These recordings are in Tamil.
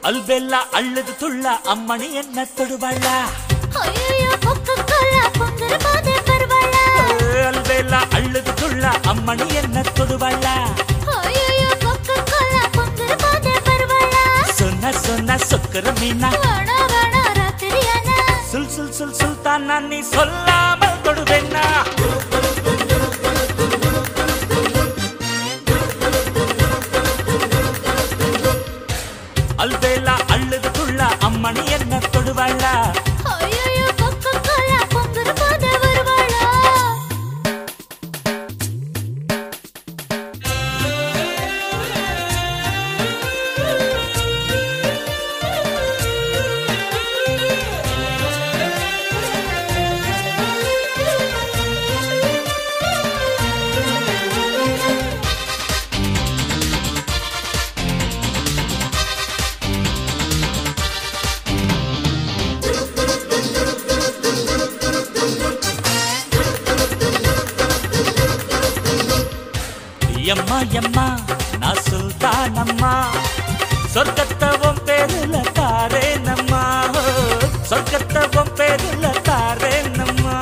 அல்பெல்லா அழுது துள்ள அம்மணி என்ன தொடுவாளா? அல்பெல்லா அழுது துள்ள அம்மணி என்ன தொடுவாளா? சொன்ன சொன்ன சொக்கர மீனா சுல் சுல் சுல் சுல்தானா நீ சொல்லாமல் தொடுவேன்னா? அல்பெல்லா அழுது துள்ள அம்மணி என்ன தொடுவாளா? எம்மா எம்மா நான் சுல்தானம்மா, சொர்க்கத்தவம் பேருல தாரே நம்மா, சொர்க்கத்தவம் பேருல தாரே நம்மா.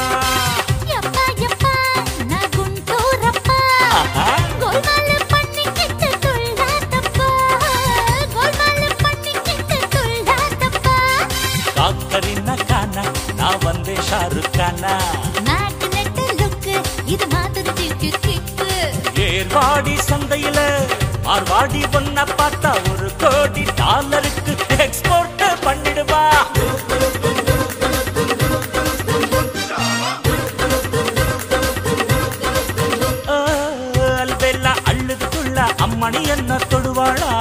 காக்கரின கானா நான் வந்தே ஷாருக் கானா, இது மாதிரி ஏர்வாடி சந்தையில மார்வாடி ஒன்ன பார்த்தா $1 கோடி எக்ஸ்போர்ட் பண்ணிடுவா. அல்பெல்லா அழுது துள்ள அம்மணி என்ன தொடுவாளா?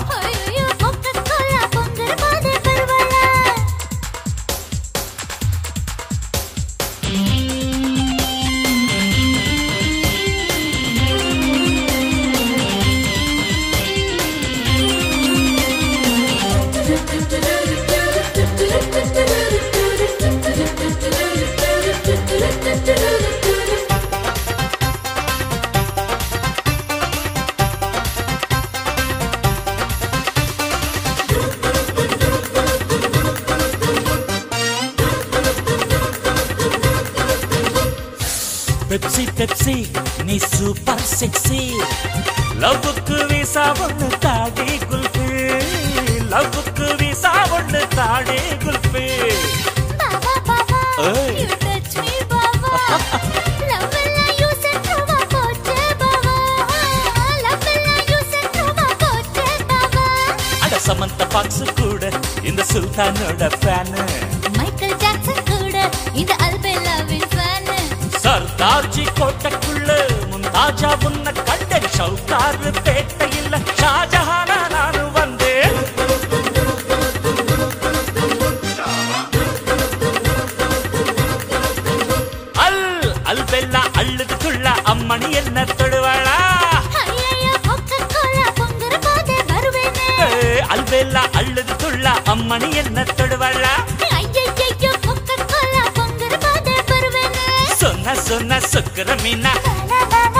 பெப்சி பெப்சி நீ சூப்பர் செக்ஸி, லவ்வுக்கு வீசா ஒண்ணு தாடி குல்ஃபி, லவ்வுக்கு வீசா ஒண்ணு தாடி குல்ஃபி. அட சமந்தா பாக்ஸ் கூட இந்த சுல்தானோட ஃபேன், மைக்கேல் ஜாக்சன் கூட இந்த அல்பெல்லாவின் ஃபேன். சர்தார்ஜி கோட்டைக்குள்ள முந்தாஜா உன்ன கண்டேன், ஷவுகார் பேட்டையில் ஷாஜஹானா நான் வந்தேன். அல்பெல்லா அழுது துள்ள அம்மணி என்ன தொடுவாளா? அல்பெல்லா அழுது துள்ள அம்மணி என்ன தொடுவாளா? சொன்ன சொன்ன சொக்கர மீனா